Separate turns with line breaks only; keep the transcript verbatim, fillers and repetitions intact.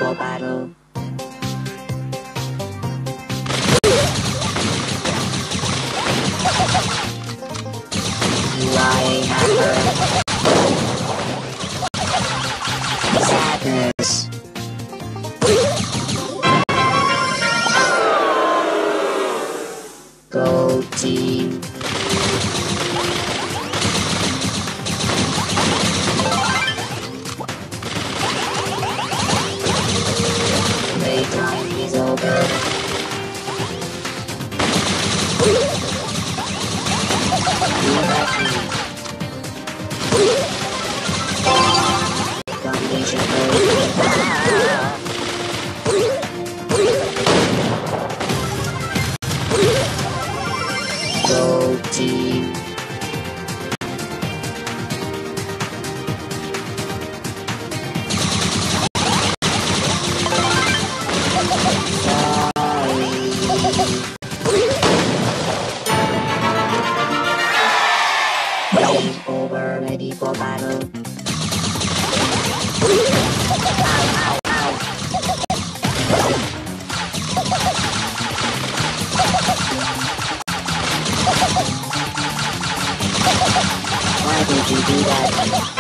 for battle. You are a hacker. Sadness. Go team. Playtime is over. You have me. Foundation Go team. Game over, ready for battle. Ow, ow, ow. Why did you do that?